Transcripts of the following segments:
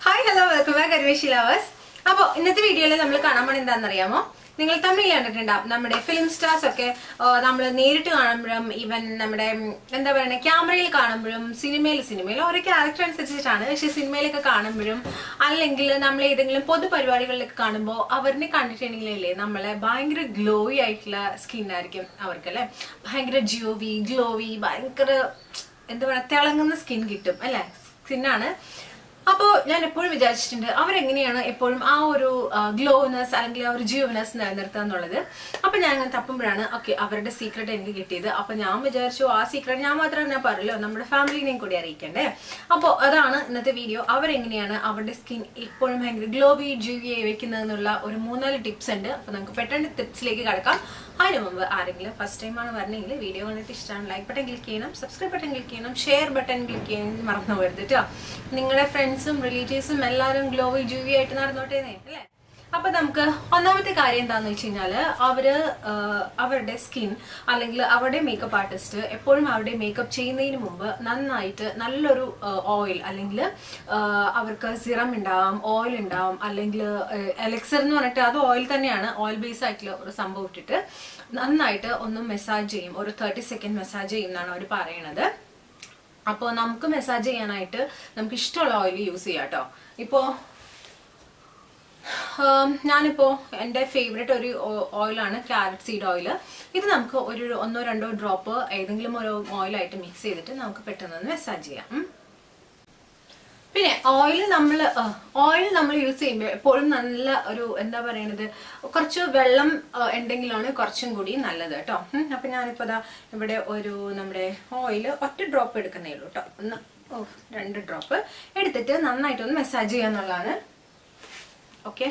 Hi, hello, welcome back Arvishi lovers. അപ്പോൾ ഇന്നത്തെ വീഡിയോയിൽ നമ്മൾ കാണാൻ പോണത് എന്താണെന്ന് അറിയാമോ? നിങ്ങൾ തമ്മിൽ കണ്ടിട്ടുണ്ടാവും നമ്മുടെ ഫിലിം സ്റ്റാർസ് ഒക്കെ നമ്മൾ നേരിട്ട് കാണുമ്പോഴും ഈവൻ നമ്മുടെ എന്താ പറയുക ക്യാമറയിൽ കാണുമ്പോഴും സിനിമയിൽ ഓരോ ക്യാരക്ടർ അനുസരിച്ചിട്ടാണ്. പക്ഷെ സിനിമയിലൊക്കെ കാണുമ്പോഴും അല്ലെങ്കിൽ നമ്മൾ ഏതെങ്കിലും പൊതുപരിപാടികളിലൊക്കെ കാണുമ്പോൾ അവരിനെ കണ്ടിട്ടുണ്ടെങ്കിലല്ലേ നമ്മളെ ഭയങ്കര ഗ്ലോയി ആയിട്ടുള്ള സ്കിന്നായിരിക്കും അവർക്കല്ലേ, ഭയങ്കര ഗ്ലോവി ഭയങ്കര എന്താ പറയുക തിളങ്ങുന്ന സ്കിൻ കിട്ടും അല്ലേ, സ്കിന്നാണ്. അപ്പോൾ ഞാൻ എപ്പോഴും വിചാരിച്ചിട്ടുണ്ട് അവരെങ്ങനെയാണ് എപ്പോഴും ആ ഒരു ഗ്ലോനെസ് അല്ലെങ്കിൽ ആ ഒരു ജ്യൂവനെസ് നിലനിർത്തുക എന്നുള്ളത്. അപ്പോൾ ഞാൻ അങ്ങനെ തപ്പുമ്പോഴാണ് ഓക്കെ അവരുടെ സീക്രട്ട് എനിക്ക് കിട്ടിയത്. അപ്പോൾ ഞാൻ വിചാരിച്ചു ആ സീക്രട്ട് ഞാൻ മാത്രമേ പറയല്ലോ, നമ്മുടെ ഫാമിലിനെയും കൂടി അറിയിക്കണ്ടേ. അപ്പോൾ അതാണ് ഇന്നത്തെ വീഡിയോ. അവരെങ്ങനെയാണ് അവരുടെ സ്കിൻ എപ്പോഴും ഭയങ്കര ജ്യൂവി വെക്കുന്നതെന്നുള്ള ഒരു 3-4 ടിപ്സ് ഉണ്ട്. അപ്പോൾ നമുക്ക് പെട്ടെന്ന് ടിപ്സിലേക്ക് കടക്കാം. അതിന് മുമ്പ് ആരെങ്കിലും ഫസ്റ്റ് ടൈമാണ് വരണമെങ്കിൽ വീഡിയോ കണ്ടിട്ട് ഇഷ്ടമാണ് ലൈക്ക് ബട്ടൺ ക്ലിക്ക് ചെയ്യണം, സബ്സ്ക്രൈബ് ബട്ടൺ ക്ലിക്ക് ചെയ്യണം, ഷെയർ ബട്ടൺ ക്ലിക്ക് ചെയ്യണം മറന്നു പോകരുത് കേട്ടോ. നിങ്ങളുടെ ഫ്രണ്ട്സും റിലേറ്റീവ്സും എല്ലാവരും ജ്യൂവി ആയിട്ട് നടന്നോട്ടേ അല്ലേ. അപ്പൊ നമുക്ക് ഒന്നാമത്തെ കാര്യം എന്താന്ന് വെച്ച് കഴിഞ്ഞാല് അവരുടെ സ്കിൻ അല്ലെങ്കിൽ അവരുടെ മേക്കപ്പ് ആർട്ടിസ്റ്റ് എപ്പോഴും അവരുടെ മേക്കപ്പ് ചെയ്യുന്നതിന് മുമ്പ് നന്നായിട്ട് നല്ലൊരു ഓയിൽ അല്ലെങ്കിൽ അവർക്ക് സിറം ഉണ്ടാവാം, ഓയിൽ ഉണ്ടാവും, അല്ലെങ്കിൽ എലക്സർ എന്ന് പറഞ്ഞിട്ട് അത് ഓയിൽ തന്നെയാണ്, ഓയിൽ ബേസ് ആയിട്ടുള്ള ഒരു സംഭവം ഇട്ടിട്ട് നന്നായിട്ട് ഒന്ന് മെസ്സാജ് ചെയ്യും. ഒരു 30 സെക്കൻഡ് മെസ്സാജ് ചെയ്യും എന്നാണ് അവർ പറയണത്. അപ്പോൾ നമുക്ക് മെസ്സാജ് ചെയ്യാനായിട്ട് നമുക്ക് ഇഷ്ടമുള്ള ഓയിൽ യൂസ് ചെയ്യാം കേട്ടോ. ഇപ്പോൾ ഞാനിപ്പോൾ എൻ്റെ ഫേവറേറ്റ് ഒരു ഓയിലാണ് ക്യാരറ്റ് സീഡ് ഓയിൽ. ഇത് നമുക്ക് ഒരു 1-2 ഡ്രോപ്പ് ഏതെങ്കിലും ഒരു ഓയിലായിട്ട് മിക്സ് ചെയ്തിട്ട് നമുക്ക് പെട്ടെന്ന് മെസ്സാജ് ചെയ്യാം. പിന്നെ ഓയിൽ നമ്മൾ യൂസ് ചെയ്യുമ്പോൾ എപ്പോഴും നല്ല ഒരു എന്താ പറയണത് കുറച്ച് വെള്ളം ഉണ്ടെങ്കിലാണ് കുറച്ചും കൂടി നല്ലത് കേട്ടോ. അപ്പം ഞാനിപ്പോൾ ദാ ഇവിടെ ഒരു നമ്മുടെ ഓയിൽ 1 ഡ്രോപ്പ് എടുക്കുന്നേ ഉള്ളൂ കേട്ടോ. 2 ഡ്രോപ്പ് എടുത്തിട്ട് നന്നായിട്ടൊന്ന് മെസ്സാജ് ചെയ്യാന്നുള്ളതാണ്. ഓക്കെ,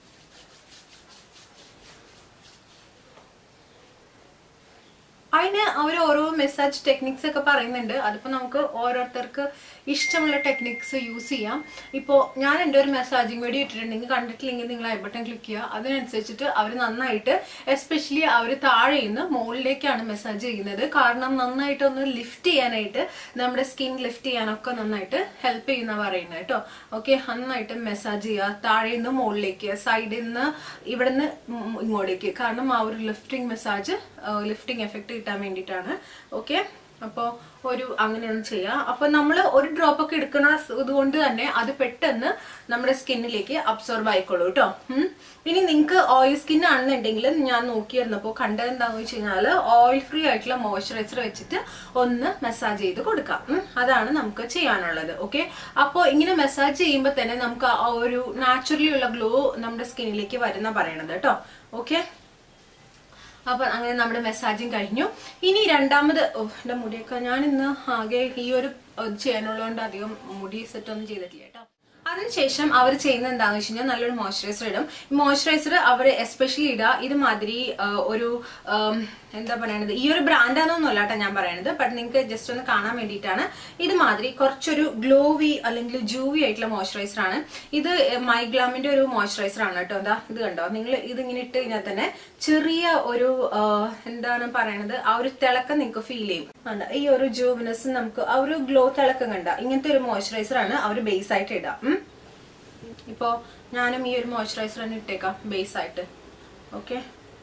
അതിന് അവർ ഓരോ മെസ്സാജ് ടെക്നിക്സ് ഒക്കെ പറയുന്നുണ്ട്. അതിപ്പോൾ നമുക്ക് ഓരോരുത്തർക്ക് ഇഷ്ടമുള്ള ടെക്നിക്സ് യൂസ് ചെയ്യാം. ഇപ്പോൾ ഞാൻ എൻ്റെ ഒരു മെസ്സാജിങ് വീഡിയോ ഇട്ടിട്ടുണ്ടെങ്കിൽ കണ്ടിട്ടില്ലെങ്കിൽ നിങ്ങൾ ഐ ബട്ടൺ ക്ലിക്ക് ചെയ്യുക. അതിനനുസരിച്ചിട്ട് അവർ നന്നായിട്ട് എസ്പെഷ്യലി അവർ താഴെ നിന്ന് മുകളിലേക്കാണ് മെസ്സാജ് ചെയ്യുന്നത്. കാരണം നന്നായിട്ടൊന്ന് ലിഫ്റ്റ് ചെയ്യാനായിട്ട് നമ്മുടെ സ്കിൻ ലിഫ്റ്റ് ചെയ്യാനൊക്കെ നന്നായിട്ട് ഹെൽപ്പ് ചെയ്യുന്ന പറയുന്നത് കേട്ടോ. ഓക്കെ, നന്നായിട്ട് മെസ്സാജ് ചെയ്യുക താഴെ നിന്ന് മുകളിലേക്ക്, സൈഡിൽ നിന്ന് ഇവിടെ നിന്ന് ഇങ്ങോട്ടേക്ക്. കാരണം ആ ഒരു ലിഫ്റ്റിംഗ് എഫക്റ്റ് കിട്ടാൻ വേണ്ടിയിട്ടാണ്. ഓക്കെ, അപ്പോൾ അങ്ങനെയൊന്നും ചെയ്യാം. അപ്പോൾ നമ്മൾ ഒരു ഡ്രോപ്പ് ഒക്കെ എടുക്കുന്ന ഇതുകൊണ്ട് തന്നെ അത് പെട്ടെന്ന് നമ്മുടെ സ്കിന്നിലേക്ക് അബ്സോർബ് ആയിക്കോളൂ കേട്ടോ. ഇനി നിങ്ങൾക്ക് ഓയിൽ സ്കിൻ ആണെന്നുണ്ടെങ്കിൽ ഞാൻ നോക്കിയിരുന്നപ്പോൾ കണ്ടത് എന്താണെന്ന് വെച്ച് കഴിഞ്ഞാൽ ഓയിൽ ഫ്രീ ആയിട്ടുള്ള മോയ്സ്ചറൈസർ വെച്ചിട്ട് ഒന്ന് മെസ്സാജ് ചെയ്ത് കൊടുക്കാം. അതാണ് നമുക്ക് ചെയ്യാനുള്ളത്. ഓക്കെ, അപ്പോൾ ഇങ്ങനെ മെസ്സാജ് ചെയ്യുമ്പോൾ തന്നെ നമുക്ക് ആ ഒരു നാച്ചുറലി ഉള്ള ഗ്ലോ നമ്മുടെ സ്കിന്നിലേക്ക് വരുന്ന പറയണത് കേട്ടോ. ഓക്കെ, അപ്പൊ അങ്ങനെ നമ്മുടെ മെസ്സാജിങ് കഴിഞ്ഞു. ഇനി രണ്ടാമത് എന്റെ മുടിയൊക്കെ ഞാൻ ഇന്ന് ആകെ ഈ ഒരു ചെയ്യാനുള്ളതുകൊണ്ട് അധികം മുടി സെറ്റ് ഒന്നും ചെയ്തിട്ടില്ല കേട്ടോ. അതിനുശേഷം അവർ ചെയ്യുന്നത് എന്താണെന്ന് വെച്ച് കഴിഞ്ഞാൽ നല്ലൊരു മോയ്സ്ചറൈസർ ഇടും. മോയ്സ്ചറൈസർ അവർ എസ്പെഷ്യലി ഇടുക ഇതുമാതിരി ഒരു എന്താ പറയണത്, ഈ ഒരു ബ്രാൻഡാണെന്നൊന്നുമല്ല കേട്ടോ ഞാൻ പറയണത്, ബട്ട് നിങ്ങൾക്ക് ജസ്റ്റ് ഒന്ന് കാണാൻ വേണ്ടിയിട്ടാണ്. ഇതുമാതിരി കുറച്ചൊരു ഗ്ലോവി അല്ലെങ്കിൽ ജൂവി ആയിട്ടുള്ള മോയ്സ്ചറൈസർ ആണ് ഇത്. മൈഗ്ലാമിന്റെ ഒരു മോയ്സ്ചറൈസർ ആണ് കേട്ടോ. എന്താ ഇത് കണ്ടോ നിങ്ങൾ, ഇതിങ്ങനെ ഇട്ട് കഴിഞ്ഞാൽ തന്നെ ചെറിയ ഒരു എന്താണ് പറയണത് ആ ഒരു തിളക്കം നിങ്ങൾക്ക് ഫീൽ ചെയ്യും. ഈ ഒരു ജൂവിനെസ് നമുക്ക് ആ ഒരു ഗ്ലോ തിളക്കം കണ്ട ഇങ്ങനത്തെ ഒരു മോയ്സ്ചറൈസർ ആണ് അവർ ബേസ് ആയിട്ട് ഇടാം. ഇപ്പോൾ ഞാനും ഈ ഒരു മോയ്സ്ചറൈസർ തന്നെ ഇട്ടേക്കാം ബേസ് ആയിട്ട്. ഓക്കെ,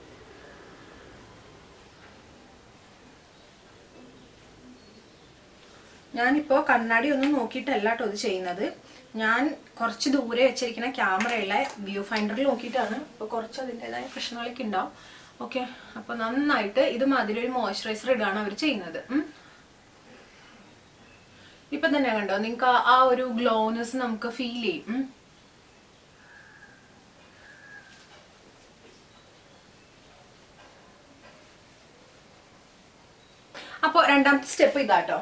ഞാനിപ്പോൾ കണ്ണാടി ഒന്നും നോക്കിയിട്ടല്ല കേട്ടോ ഇത് ചെയ്യുന്നത്. ഞാൻ കുറച്ച് ദൂരെ വെച്ചിരിക്കുന്ന ക്യാമറയുള്ള വ്യൂ ഫൈൻഡറിൽ നോക്കിയിട്ടാണ്. അപ്പോൾ കുറച്ച് അതിൻ്റെതായ പ്രശ്നങ്ങളൊക്കെ ഉണ്ടാവും. ഓക്കെ, അപ്പോൾ നന്നായിട്ട് ഇതുമാതിരി ഒരു മോയ്സ്ചറൈസർ ഇടാണ് അവർ ചെയ്യുന്നത്. ഇപ്പം തന്നെ കണ്ടോ നിങ്ങൾക്ക് ആ ഒരു ഗ്ലോനെസ് നമുക്ക് ഫീൽ ചെയ്യും. അപ്പോൾ രണ്ടാമത്തെ സ്റ്റെപ്പ് ഇതാട്ടോ.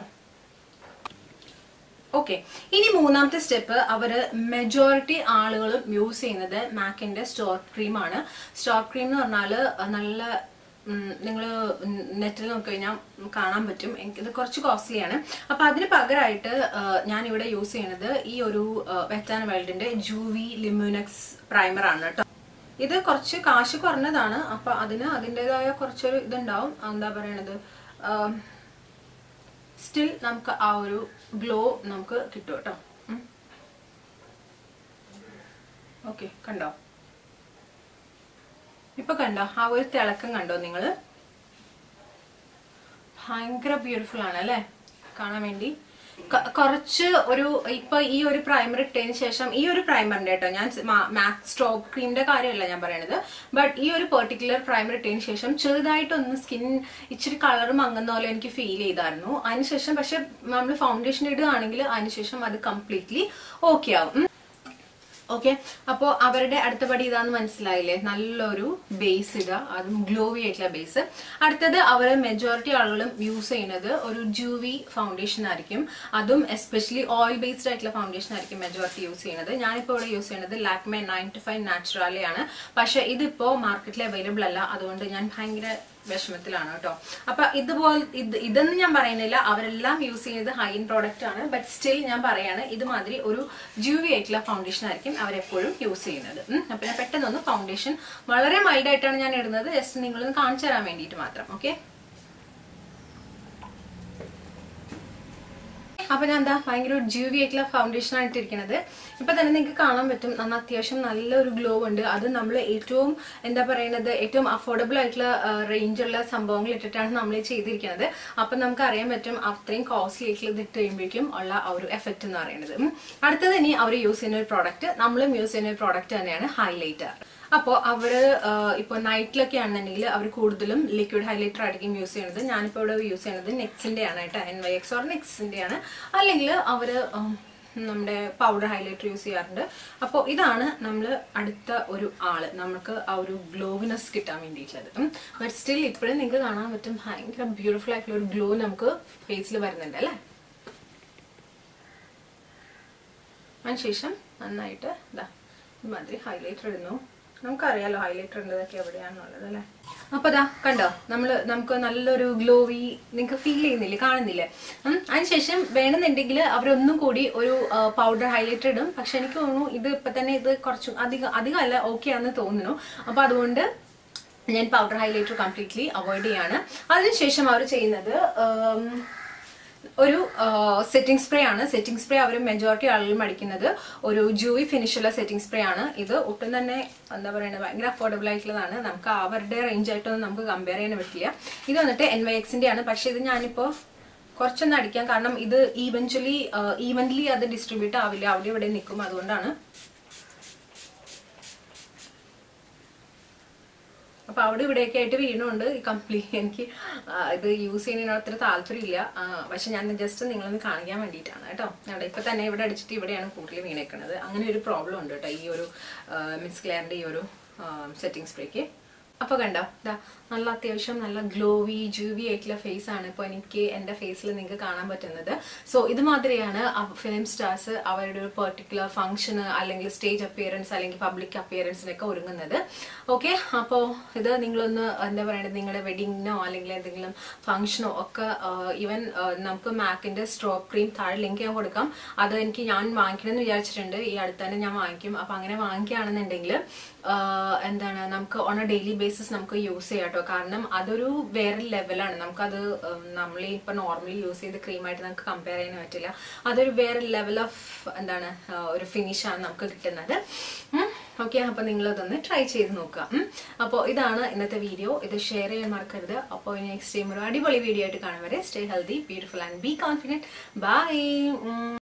ഓക്കെ, ഇനി മൂന്നാമത്തെ സ്റ്റെപ്പ് മെജോറിറ്റി ആളുകളും യൂസ് ചെയ്യുന്നത് മാക്കിന്റെ സ്റ്റോർ ക്രീമാണ്. സ്റ്റോർ ക്രീം എന്ന് പറഞ്ഞാൽ നല്ല നിങ്ങൾ നെറ്റിൽ നോക്കിക്കഴിഞ്ഞാൽ കാണാൻ പറ്റും. ഇത് കുറച്ച് കോസ്റ്റ്ലിയാണ്. അപ്പം അതിന് പകരമായിട്ട് ഞാനിവിടെ യൂസ് ചെയ്യുന്നത് ഈ ഒരു വെറ്റ് ആൻഡ് വൈൽഡിന്റെ ജൂവി ലിമ്യൂനെക്സ് പ്രൈമറാണ് കേട്ടോ. ഇത് കുറച്ച് കാശ് കുറഞ്ഞതാണ്. അപ്പം അതിൻ്റെതായ കുറച്ചൊരു ഇതുണ്ടാവും. എന്താ പറയണത്, സ്റ്റിൽ നമുക്ക് ആ ഒരു ഗ്ലോ നമുക്ക് കിട്ടും കേട്ടോ. ഓക്കെ, കണ്ടോ? ഇപ്പൊ കണ്ടോ ആ ഒരു തിളക്കം കണ്ടോ നിങ്ങൾ? ഭയങ്കര ബ്യൂട്ടിഫുൾ ആണ് അല്ലേ കാണാൻ വേണ്ടി. കുറച്ച് ഒരു ഇപ്പൊ ഈ ഒരു പ്രൈമർ ഇട്ടതിന് ശേഷം, ഈ ഒരു പ്രൈമറിന്റെ കേട്ടോ, ഞാൻ മാക്സ് സ്ട്രോബ് ക്രീമിന്റെ കാര്യമല്ല ഞാൻ പറയണത്, ബട്ട് ഈ ഒരു പെർട്ടിക്കുലർ പ്രൈമർ ഇട്ടതിന് ശേഷം ചെറുതായിട്ടൊന്ന് സ്കിൻ ഇച്ചിരി കളർ മങ്ങുന്ന പോലെ എനിക്ക് ഫീൽ ചെയ്തായിരുന്നു. അതിനുശേഷം പക്ഷെ നമ്മൾ ഫൗണ്ടേഷൻ ഇടുകയാണെങ്കിൽ അതിനുശേഷം അത് കംപ്ലീറ്റ്ലി ഓക്കെ ആവും. ഓക്കെ, അപ്പോൾ അവരുടെ അടുത്ത പടി ഇതാന്ന് മനസ്സിലായില്ലേ? നല്ലൊരു ബേസ് ഇടുക, അതും ഗ്ലോവി ആയിട്ടുള്ള ബേസ്. അടുത്തത് അവർ മെജോറിറ്റി ആളുകളും യൂസ് ചെയ്യുന്നത് ഒരു ജൂവി ഫൗണ്ടേഷൻ ആയിരിക്കും. അതും എസ്പെഷ്യലി ഓയിൽ ബേസ്ഡ് ആയിട്ടുള്ള ഫൗണ്ടേഷൻ ആയിരിക്കും മെജോറിറ്റി യൂസ് ചെയ്യുന്നത്. ഞാനിപ്പോൾ ഇവിടെ യൂസ് ചെയ്യുന്നത് ലാക്മെ 95 നാച്ചുറാലി ആണ്. പക്ഷെ ഇതിപ്പോ മാർക്കറ്റിൽ അവൈലബിൾ അല്ല, അതുകൊണ്ട് ഞാൻ ഭയങ്കര വിഷമത്തിലാണ് കേട്ടോ. അപ്പൊ ഇതൊന്നും ഞാൻ പറയുന്നില്ല, അവരെല്ലാം യൂസ് ചെയ്യുന്നത് ഹൈ എൻഡ് പ്രോഡക്റ്റ് ആണ്. ബട്ട് സ്റ്റിൽ ഞാൻ പറയാണ്, ഇതുമാതിരി ഒരു ജൂവി ആയിട്ടുള്ള ഫൗണ്ടേഷൻ ആയിരിക്കും അവരെപ്പോഴും യൂസ് ചെയ്യുന്നത്. അപ്പൊ ഞാൻ പെട്ടെന്നൊന്ന് ഫൗണ്ടേഷൻ വളരെ മൈൽഡ് ആയിട്ടാണ് ഞാൻ ഇടുന്നത്, ജസ്റ്റ് നിങ്ങളൊന്ന് കാണിച്ചു തരാൻ വേണ്ടിയിട്ട് മാത്രം. ഓക്കെ, അപ്പൊ ഞാൻ എന്താ ഭയങ്കര ഒരു ജൂവി ആയിട്ടുള്ള ഫൗണ്ടേഷൻ ആണ് ഇട്ടിരിക്കുന്നത്. ഇപ്പൊ തന്നെ നിങ്ങൾക്ക് കാണാൻ പറ്റും അത്യാവശ്യം നല്ലൊരു ഗ്ലോ ഉണ്ട്. അത് നമ്മൾ ഏറ്റവും എന്താ പറയുന്നത്, ഏറ്റവും അഫോർഡബിൾ ആയിട്ടുള്ള റേഞ്ചുള്ള സംഭവങ്ങൾ ഇട്ടിട്ടാണ് നമ്മൾ ചെയ്തിരിക്കുന്നത്. അപ്പൊ നമുക്ക് അറിയാൻ പറ്റും അത്രയും കോസ്റ്റ്ലി ആയിട്ടുള്ള ഇത് ഇട്ട് കഴിയുമ്പോഴേക്കും ഉള്ള ആ ഒരു എഫക്റ്റ് എന്ന് പറയുന്നത്. അടുത്തത് ഇനി അവർ യൂസ് ചെയ്യുന്ന ഒരു പ്രോഡക്റ്റ്, നമ്മളും യൂസ് ചെയ്യുന്ന ഒരു പ്രോഡക്റ്റ് തന്നെയാണ് ഹൈലൈറ്റർ. അപ്പോൾ അവർ ഇപ്പോൾ നൈറ്റിലൊക്കെ ആണെന്നുണ്ടെങ്കിൽ അവർ കൂടുതലും ലിക്വിഡ് ഹൈലൈറ്റർ ആയിരിക്കും യൂസ് ചെയ്യുന്നത്. ഞാനിപ്പോൾ ഇവിടെ യൂസ് ചെയ്യുന്നത് നെക്സിൻ്റെ ആണ് കേട്ടോ, NYX ഓർ നെക്സിൻ്റെ ആണ്. അല്ലെങ്കിൽ അവർ നമ്മുടെ പൗഡർ ഹൈലൈറ്റർ യൂസ് ചെയ്യാറുണ്ട്. അപ്പോൾ ഇതാണ് നമ്മൾ അടുത്ത ഒരു ആള്, നമുക്ക് ആ ഒരു ഗ്ലോവിനെസ് കിട്ടാൻ വേണ്ടിയിട്ടുള്ളത്. ബട്ട് സ്റ്റിൽ ഇപ്പോഴും നിങ്ങൾക്ക് കാണാൻ പറ്റും ഭയങ്കര ബ്യൂട്ടിഫുൾ ആയിട്ടുള്ള ഒരു ഗ്ലോ നമുക്ക് ഫേസിൽ വരുന്നുണ്ട് അല്ലേ. അതിനുശേഷം നന്നായിട്ട് ഇതാ ഇമാതിരി ഹൈലൈറ്റർ ഇടുന്നു. നമുക്കറിയാലോ ഹൈലൈറ്റർ ഉള്ളതൊക്കെ എവിടെയാണെന്നുള്ളത് അല്ലേ. അപ്പൊ ഇതാ കണ്ടോ, നമുക്ക് നല്ലൊരു ഗ്ലോവി നിങ്ങൾക്ക് ഫീൽ ചെയ്യുന്നില്ലേ, കാണുന്നില്ലേ? അതിനുശേഷം വേണമെന്നുണ്ടെങ്കിൽ അവരൊന്നും കൂടി ഒരു പൗഡർ ഹൈലൈറ്റർ ഇടും. പക്ഷെ എനിക്ക് തോന്നുന്നു ഇത് ഇപ്പൊ തന്നെ ഇത് കുറച്ചും അധികമല്ല ഓക്കെ ആണെന്ന് തോന്നുന്നു. അപ്പൊ അതുകൊണ്ട് ഞാൻ പൗഡർ ഹൈലൈറ്റർ കംപ്ലീറ്റ്ലി അവോയ്ഡ് ചെയ്യാണ്. അതിനുശേഷം അവർ ചെയ്യുന്നത് ഒരു സെറ്റിംഗ് സ്പ്രേ ആണ്. സെറ്റിംഗ് സ്പ്രേ അവർ മെജോറിറ്റി ആളുകളും അടിക്കുന്നത് ഒരു ജൂവി ഫിനിഷുള്ള സെറ്റിംഗ് സ്പ്രേ ആണ്. ഇത് ഒട്ടും തന്നെ എന്താ പറയുന്നത് ഭയങ്കര അഫോർഡബിൾ ആയിട്ടുള്ളതാണ്. നമുക്ക് അവരുടെ റേഞ്ച് ആയിട്ടൊന്നും നമുക്ക് കമ്പയർ ചെയ്യാൻ പറ്റില്ല. ഇത് വന്നിട്ട് NYX-ന്റെ ആണ്. പക്ഷെ ഇത് ഞാനിപ്പോൾ കുറച്ചൊന്നും അടിക്കാം, കാരണം ഇത് ഈവൻലി അത് ഡിസ്ട്രിബ്യൂട്ട് ആവില്ല, അവിടെ ഇവിടെ നിൽക്കും. അതുകൊണ്ടാണ്. അപ്പൊ അവിടെ ഇവിടെയൊക്കെ ആയിട്ട് വീണുകൊണ്ട് എനിക്ക് ഇത് യൂസ് ചെയ്യുന്നതിന് അത്ര താല്പര്യമില്ല. പക്ഷെ ഞാൻ ജസ്റ്റ് നിങ്ങളൊന്ന് കാണിക്കാൻ വേണ്ടിയിട്ടാണ് കേട്ടോ. അവിടെ ഇപ്പൊ തന്നെ ഇവിടെ അടിച്ചിട്ട് ഇവിടെയാണ് കൂടുതൽ വീണേക്കുന്നത്. അങ്ങനെ ഒരു പ്രോബ്ലം ഉണ്ട് കേട്ടോ ഈ ഒരു മിസ് ക്ലെയറിന്റെ ഈ ഒരു സെറ്റിംഗ് സ്പ്രേക്ക്. അപ്പൊ കണ്ടോ, ഇതാ നല്ല അത്യാവശ്യം നല്ല ഗ്ലോവി ജൂവി ആയിട്ടുള്ള ഫേസ് ആണ് ഇപ്പോൾ എനിക്ക് എൻ്റെ ഫേസിൽ നിങ്ങൾക്ക് കാണാൻ പറ്റുന്നത്. സോ ഇതുമാതിരിയാണ് ഫിലിം സ്റ്റാർസ് അവരുടെ ഒരു പെർട്ടിക്കുലർ ഫംഗ്ഷന് അല്ലെങ്കിൽ സ്റ്റേജ് അപ്പിയറൻസ് അല്ലെങ്കിൽ പബ്ലിക് അപ്പിയറൻസിനൊക്കെ ഒരുങ്ങുന്നത്. ഓക്കെ, അപ്പോൾ ഇത് നിങ്ങളൊന്ന് എന്താ പറയുന്നത്, നിങ്ങളുടെ വെഡിങ്ങിനോ അല്ലെങ്കിൽ എന്തെങ്കിലും ഫംഗ്ഷനോ ഒക്കെ ഈവൻ നമുക്ക് മാക്കിൻ്റെ സ്ട്രോബ് ക്രീം താഴെ ലിങ്ക് ഞാൻ കൊടുക്കാം. അത് ഞാൻ വാങ്ങിക്കണമെന്ന് വിചാരിച്ചിട്ടുണ്ട്, ഈ അടുത്ത് തന്നെ ഞാൻ വാങ്ങിക്കും. അപ്പം അങ്ങനെ വാങ്ങിക്കുകയാണെന്നുണ്ടെങ്കിൽ എന്താണ് നമുക്ക് ഓൺ എ ഡെയിലി ബേസിസ് നമുക്ക് യൂസ് ചെയ്യാം കേട്ടോ. കാരണം അതൊരു വേറെ ലെവലാണ്. നമുക്കത് നമ്മൾ ഇപ്പം നോർമലി യൂസ് ചെയ്ത് ക്രീമായിട്ട് നമുക്ക് കമ്പയർ ചെയ്യാൻ പറ്റില്ല. അതൊരു വേറെ ലെവൽ ഓഫ് എന്താണ് ഒരു ഫിനിഷാണ് നമുക്ക് കിട്ടുന്നത്. ഓക്കെ, അപ്പോൾ നിങ്ങളതൊന്ന് ട്രൈ ചെയ്ത് നോക്കുക. അപ്പോൾ ഇതാണ് ഇന്നത്തെ വീഡിയോ. ഇത് ഷെയർ ചെയ്യാൻ മറക്കരുത്. അപ്പോൾ നെക്സ്റ്റ് ടൈം ഒരു അടിപൊളി വീഡിയോ ആയിട്ട് കാണും വരെ stay healthy, beautiful and be confident. By.